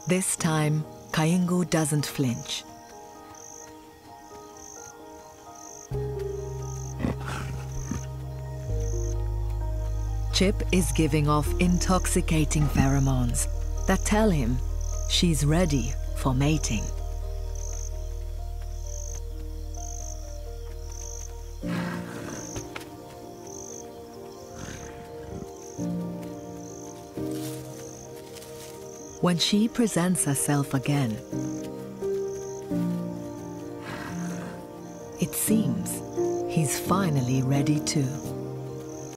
This time, Kaingu doesn't flinch. Chip is giving off intoxicating pheromones that tell him she's ready for mating. When she presents herself again, it seems he's finally ready too.